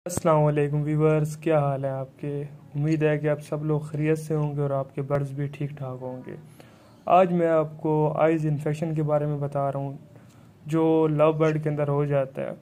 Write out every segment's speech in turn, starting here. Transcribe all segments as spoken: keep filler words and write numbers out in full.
अस्सलाम वालेकुम व्यूवर्स, क्या हाल है आपके। उम्मीद है कि आप सब लोग खैरियत से होंगे और आपके बर्ड्स भी ठीक ठाक होंगे। आज मैं आपको आइज़ इन्फेक्शन के बारे में बता रहा हूँ जो लव बर्ड के अंदर हो जाता है,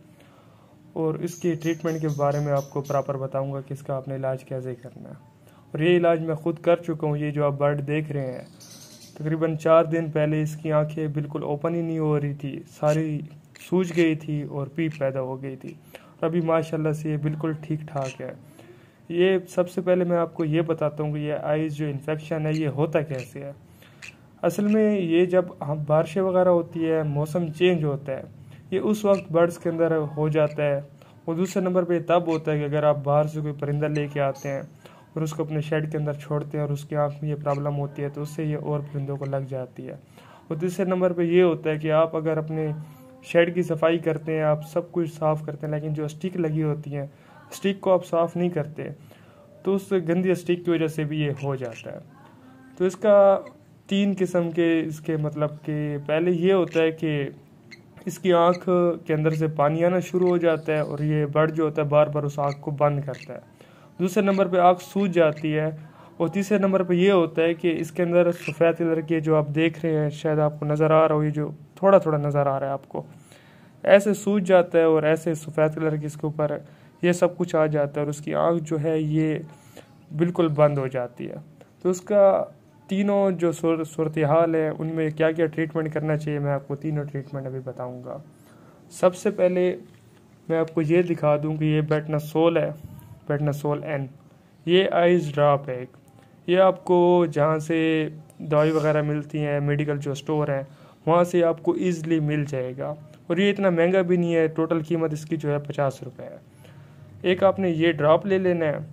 और इसकी ट्रीटमेंट के बारे में आपको प्रॉपर बताऊँगा कि इसका आपने इलाज कैसे करना है। और ये इलाज मैं ख़ुद कर चुका हूँ। ये जो आप बर्ड देख रहे हैं, तकरीबन चार दिन पहले इसकी आंखें बिल्कुल ओपन ही नहीं हो रही थी, सारी सूज गई थी और पीप पैदा हो गई थी। अभी माशाल्लाह से ये बिल्कुल ठीक ठाक है। ये सबसे पहले मैं आपको ये बताता हूँ कि ये आइज़ जो इन्फेक्शन है ये होता कैसे है। असल में ये जब हम बारिशें वगैरह होती है, मौसम चेंज होता है, ये उस वक्त बर्ड्स के अंदर हो जाता है। और दूसरे नंबर पे तब होता है कि अगर आप बाहर से कोई परिंदा लेके आते हैं और उसको अपने शेड के अंदर छोड़ते हैं और उसकी आँख में ये प्रॉब्लम होती है, तो उससे ये और परिंदों को लग जाती है। और तीसरे नंबर पे ये होता है कि आप अगर अपने शेड की सफाई करते हैं, आप सब कुछ साफ़ करते हैं, लेकिन जो स्टिक लगी होती हैं, स्टिक को आप साफ़ नहीं करते, तो उस गंदी स्टिक की वजह से भी ये हो जाता है। तो इसका तीन किस्म के इसके मतलब कि पहले ये होता है कि इसकी आँख के अंदर से पानी आना शुरू हो जाता है और ये बर्ड जो होता है बार बार उस आँख को बंद करता है। दूसरे नंबर पे आँख सूज जाती है। और तीसरे नंबर पे ये होता है कि इसके अंदर सफ़ेद कलर के जो आप देख रहे हैं, शायद आपको नज़र आ रहा हो, ये जो थोड़ा थोड़ा नज़र आ रहा है आपको, ऐसे सूज जाता है और ऐसे सफ़ेद कलर के इसके ऊपर ये सब कुछ आ जाता है और उसकी आँख जो है ये बिल्कुल बंद हो जाती है। तो उसका तीनों जो सूरत हाल है उनमें क्या क्या ट्रीटमेंट करना चाहिए, मैं आपको तीनों ट्रीटमेंट अभी बताऊंगा। सबसे पहले मैं आपको ये दिखा दूं कि ये बेटनासोल है, बेटनासोल एन। ये आइज़ ड्रॉप है एक। ये आपको जहाँ से दवाई वगैरह मिलती हैं, मेडिकल जो स्टोर हैं, वहाँ से आपको ईज़िली मिल जाएगा। और ये इतना महंगा भी नहीं है, टोटल कीमत इसकी जो है पचास रुपये है। एक आपने ये ड्रॉप ले लेना है।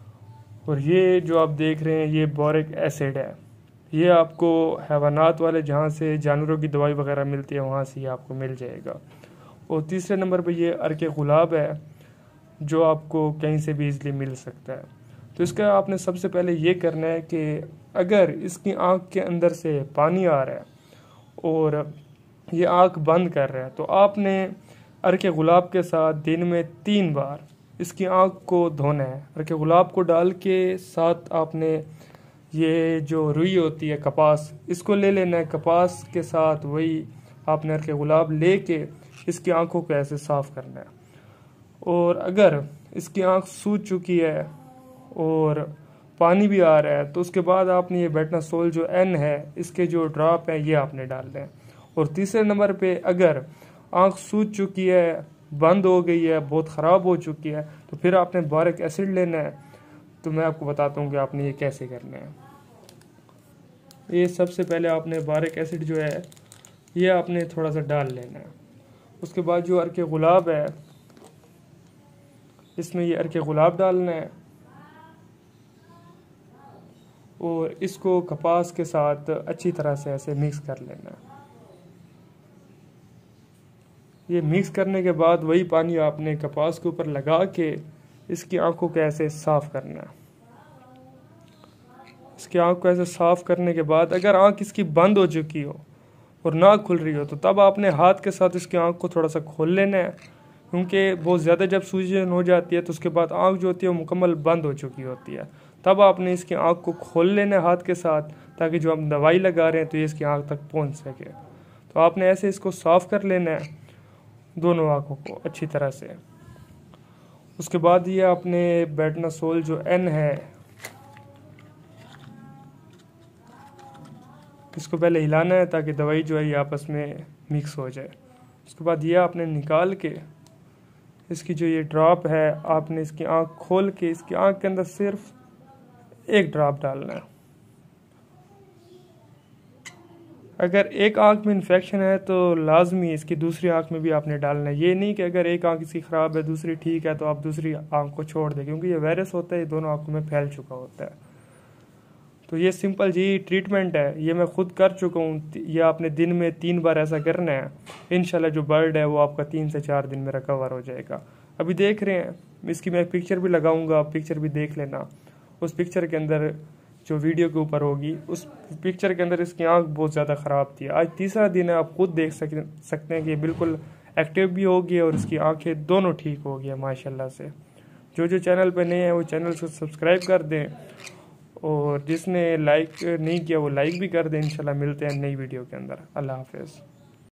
और ये जो आप देख रहे हैं ये बोरिक एसिड है। ये आपको हैवानात वाले जहाँ से जानवरों की दवाई वगैरह मिलती है वहाँ से ये आपको मिल जाएगा। और तीसरे नंबर पे ये अर्के गुलाब है जो आपको कहीं से भी ईज़िली मिल सकता है। तो इसका आपने सबसे पहले ये करना है कि अगर इसकी आँख के अंदर से पानी आ रहा है और ये आँख बंद कर रहा है, तो आपने अर्के गुलाब के साथ दिन में तीन बार इसकी आँख को धोना है। अर्के गुलाब को डाल के साथ आपने ये जो रुई होती है कपास, इसको ले लेना है। कपास के साथ वही आपने अर्के गुलाब लेके इसकी आँखों को ऐसे साफ़ करना है। और अगर इसकी आँख सूज चुकी है और पानी भी आ रहा है, तो उसके बाद आपने ये बेटनासोल जो एन है, इसके जो ड्रॉप है ये आपने डालना है। और तीसरे नंबर पे अगर आँख सूज चुकी है, बंद हो गई है, बहुत ख़राब हो चुकी है, तो फिर आपने बोरिक एसिड लेना है। तो मैं आपको बताता हूँ कि आपने ये कैसे करना है। ये सबसे पहले आपने बोरिक एसिड जो है ये आपने थोड़ा सा डाल लेना है। उसके बाद जो अर्के गुलाब है, इसमें ये अर्के गुलाब डालना है और इसको कपास के साथ अच्छी तरह से ऐसे मिक्स कर लेना है। ये मिक्स करने के बाद वही पानी आपने कपास के ऊपर लगा के इसकी आंखों को ऐसे साफ़ करना है। इसकी आंख को ऐसे साफ़ करने के बाद अगर आंख इसकी बंद हो चुकी हो और ना खुल रही हो, तो तब आपने हाथ के साथ इसकी आंख को थोड़ा सा खोल लेना है, क्योंकि बहुत ज़्यादा जब सूजन हो जाती है तो उसके बाद आंख जो होती है वो मुकम्मल बंद हो चुकी होती है। तब आपने इसकी आंख को खोल लेना है हाथ के साथ, ताकि जो हम दवाई लगा रहे हैं तो ये इसकी आंख तक पहुंच सके। तो आपने ऐसे इसको साफ़ कर लेना है दोनों आँखों को अच्छी तरह से। उसके बाद ये आपने बेटनासोल जो एन है, इसको पहले हिलाना है ताकि दवाई जो है ये आपस में मिक्स हो जाए। उसके बाद ये आपने निकाल के इसकी जो ये ड्रॉप है, आपने इसकी आँख खोल के इसकी आँख के अंदर सिर्फ एक ड्रॉप डालना है। अगर एक आँख में इन्फेक्शन है तो लाजमी इसकी दूसरी आँख में भी आपने डालना है। ये नहीं कि अगर एक आँख इसकी ख़राब है दूसरी ठीक है तो आप दूसरी आँख को छोड़ दें, क्योंकि ये वायरस होता है, ये दोनों आँखों में फैल चुका होता है। तो ये सिंपल जी ट्रीटमेंट है, ये मैं खुद कर चुका हूँ। ये आपने दिन में तीन बार ऐसा करना है। इंशाल्लाह जो बर्ड है वो आपका तीन से चार दिन में रिकवर हो जाएगा। अभी देख रहे हैं, इसकी मैं पिक्चर भी लगाऊंगा, आप पिक्चर भी देख लेना। उस पिक्चर के अंदर जो वीडियो के ऊपर होगी, उस पिक्चर के अंदर इसकी आँख बहुत ज़्यादा ख़राब थी। आज तीसरा दिन है, आप खुद देख सकते हैं कि बिल्कुल एक्टिव भी हो गई और इसकी आँखें दोनों ठीक हो गई है माशाल्लाह से। जो जो चैनल पे नए हैं वो चैनल को सब्सक्राइब कर दें, और जिसने लाइक नहीं किया वो लाइक भी कर दें। इंशाल्लाह मिलते हैं नई वीडियो के अंदर। अल्लाह हाफ़िज़।